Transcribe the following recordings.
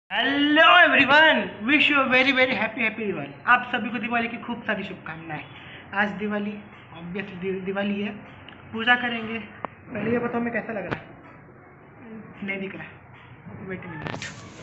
Hello everyone, wish you very very happy Diwali. आप सभी को दिवाली की खूब सारी शुभकामनाएं। आज दिवाली ऑब्वियसली दिवाली है, पूजा करेंगे। पहले ये बताओ मैं कैसा लग रहा है? नहीं दिख रहा है, वेट मिनट,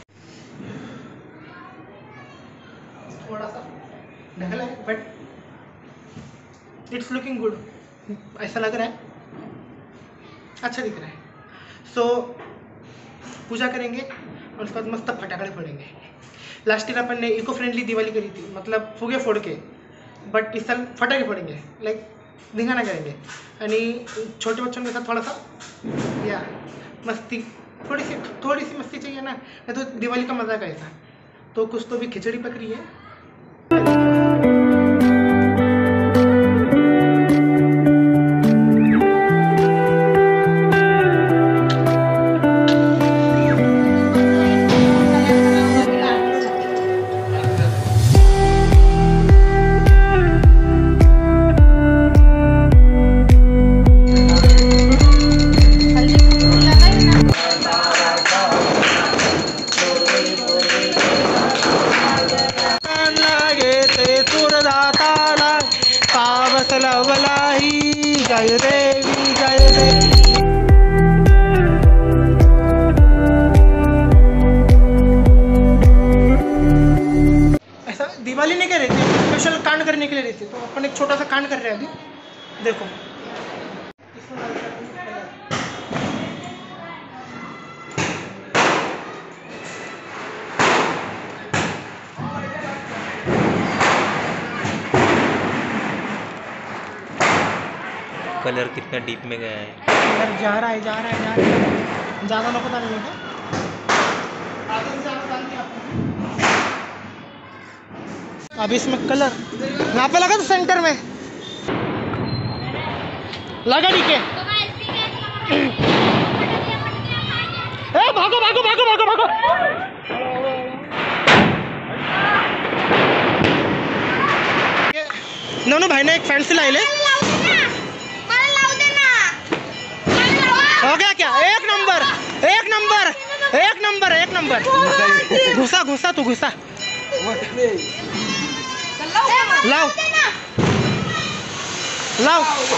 थोड़ा सा ढकला है बट इट्स लुकिंग गुड। ऐसा लग रहा है, अच्छा दिख रहा है। सो पूजा करेंगे और उसके बाद मस्त फटाकड़े फोड़ेंगे। लास्ट ईयर अपन ने इको फ्रेंडली दिवाली करी थी, मतलब फुगे फोड़ के, बट इस साल फटाके फोड़ेंगे, लाइक धिंगाना करेंगे। यानी छोटे बच्चों के साथ थोड़ा सा या मस्ती, थोड़ी सी मस्ती चाहिए ना, नहीं तो दिवाली का मजा कैसा। तो कुछ तो भी खिचड़ी पक रही है। जय देवी जय देवी। ऐसा दिवाली नहीं कह रहे थे, स्पेशल कांड करने के लिए रहती, तो अपन एक छोटा सा कांड कर रहे हैं अभी। देखो कलर कितना डीप में गया है। कलर जा रहा है ज़्यादा लोग पता नहीं होगा। अब इसमें कलर यहाँ पे लगा, तो सेंटर में लगा डीके। भागो भागो भागो भागो भागो। दोनों भाई ने एक फैंसी लाई ले। हो गया क्या? एक नंबर एक नंबर एक नंबर एक नंबर। घुसा घुसा तू घुसा। लाओ लाओ।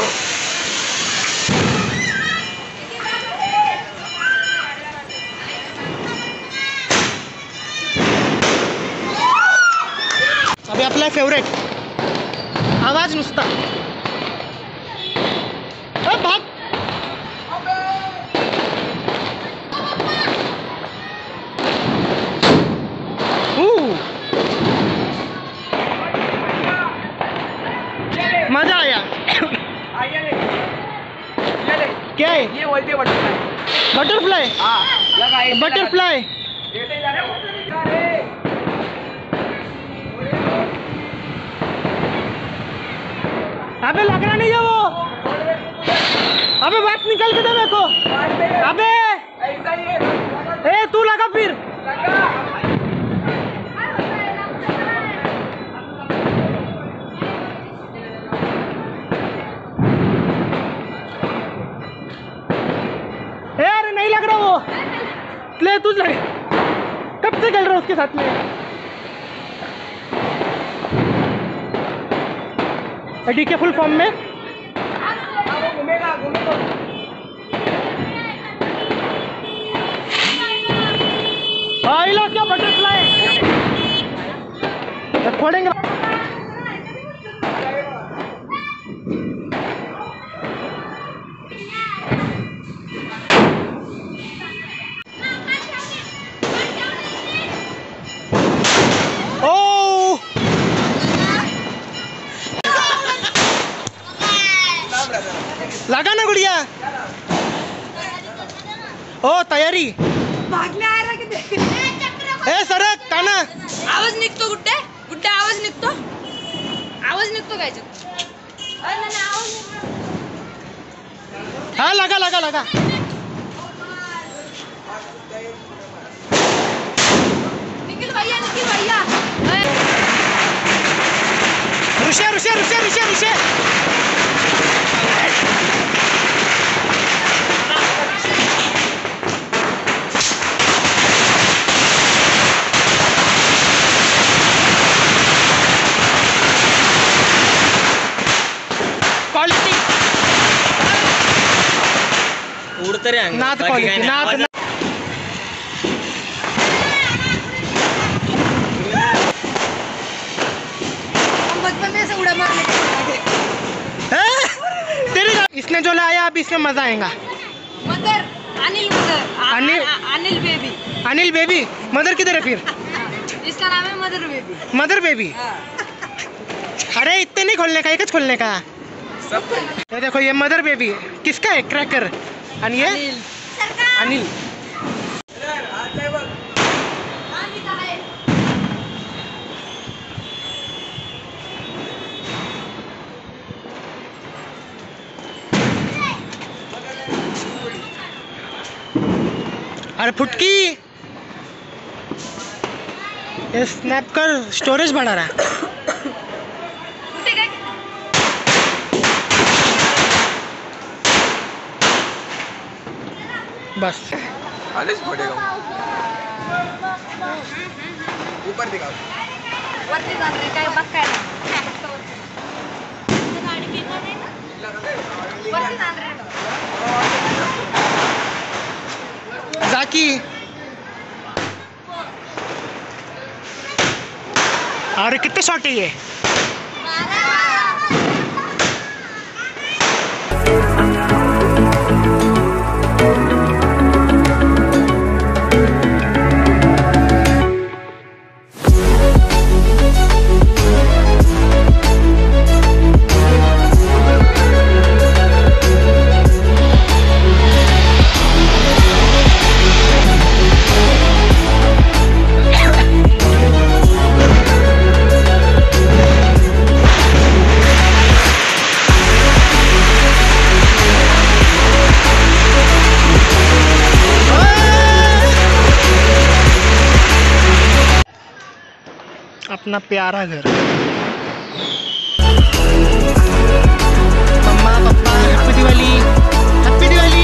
अभी आपला फेवरेट आवाज नुसता। भाग। मजा आया। क्या है ये? बोलते बटरफ्लाई। बटरफ्लाई। अबे लगना नहीं है वो। अबे बात निकल के दे मेरे को। अबे तू लगा फिर। अरे नहीं लग रहा वो। ले तू लगे, कब से चल रहा है उसके साथ में। डी के फुल फॉर्म में क्या बटरफ्लाई फोड़ेंगे। लगा ना गुड़िया। ओ तयारी भागने आ रहा कि सरक काना आवाज निघतो गुड्डे गुड्डे आवाज निघतो काय हाँ लगा लगा लगा। निखिल भैया रुशे रुशे रुशे रुशे रुशे। तरी अंग नाद क्वालिटी नाद बचपन में से उड़ा मारने इसने जो लाया अब इसमें मजा आएगा। Mother Anil Anil baby Anil baby mother किधर है फिर? इसका नाम है मदर बेबी। मदर बेबी अरे इतने नहीं खोलने का, एक ही खोलने का। ये देखो ये मदर बेबी किसका है? क्रैकर। और ये अनिल। अरे फुटकी ये स्नैप कर स्टोरेज बढ़ा रहा है। बस ऊपर दिखाओ वरती जात रे काय बघ काय वरती जात रे जाकी अरे कितने शॉट है ये? अपना प्यारा घर। मम्मा पापा हैप्पी दिवाली, हैप्पी दिवाली।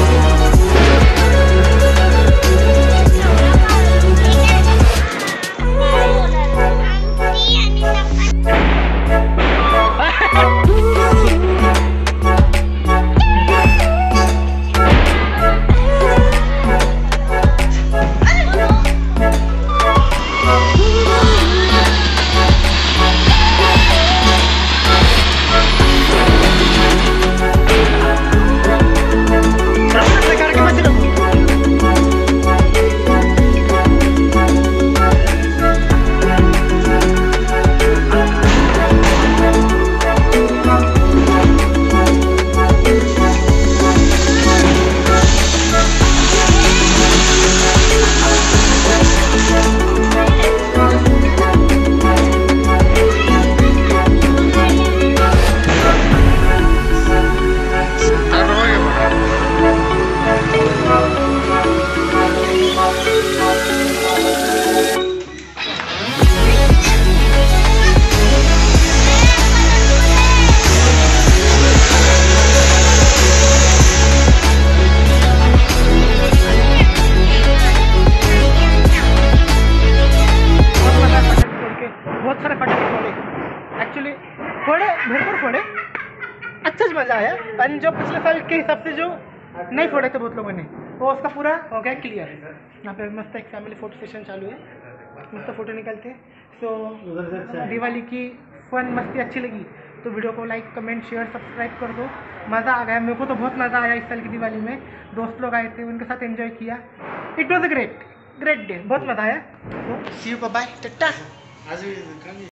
बहुत सारे फटाके फोड़े, एक्चुअली फोड़े भरपूर फोड़े, अच्छा मज़ा आया। और जो पिछले साल के हिसाब से जो नहीं फोड़े थे बहुत लोगों ने वो उसका पूरा हो गया क्लियर। यहाँ पे मस्त एक फैमिली फ़ोटो सेशन चालू है, मस्त फ़ोटो निकलते हैं। सो दिवाली की फन मस्ती अच्छी लगी तो वीडियो को लाइक कमेंट शेयर सब्सक्राइब कर दो। मज़ा आ गया, मेरे को तो बहुत मज़ा आया इस साल की दिवाली में। दोस्त लोग आए थे, उनके साथ एंजॉय किया। It was a great day, बहुत मज़ा आया। See you, bye, Tata.